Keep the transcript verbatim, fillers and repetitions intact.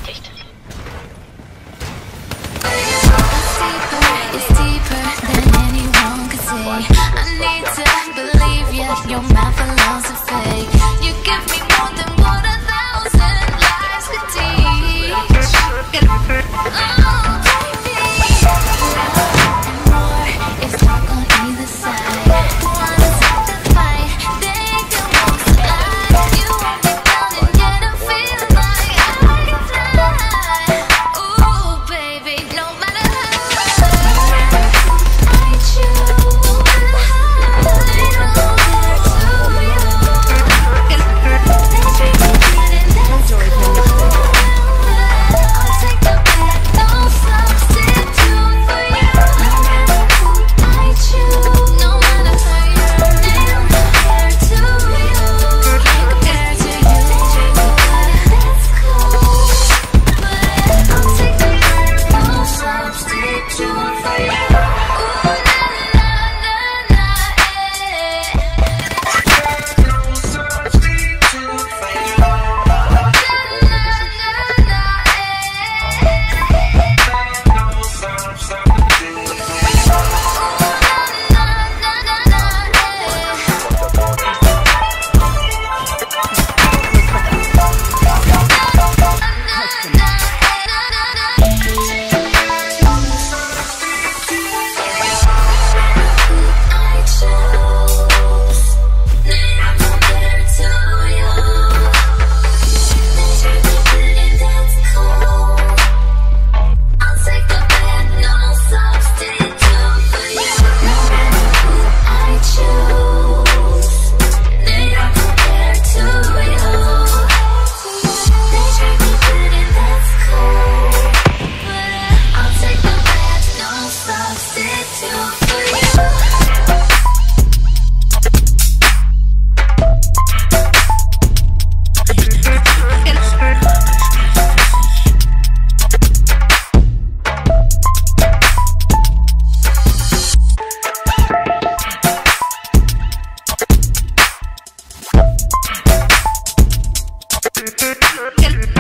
bestätigt. It's deeper than anyone could see. I need to believe you, you're my philosophy. You give me more than what a thousand lives could teach. Oh, baby, and more is dark on either side. Wanna take the fight, think you won't slide. You won't be down and yet I feel like I can fly. Ooh, baby, no matter how I choose, they don't get to you. They treat me good and that's cool. I'll take the bad, no substitute for you. No matter who I choose, no matter how you, they don't compare to you. Can't compare to you. They treat me good and that's cool. But I'll take the bad, no substitute for you. Ooh, na na na na, I choose. They don't compare to you. They treat me good and that's cool. I'll take the bad, no substitute for you. No matter who I choose, they don't compare to you. They treat me good and that's cool. But I'll take the bad, no substitute for you. Get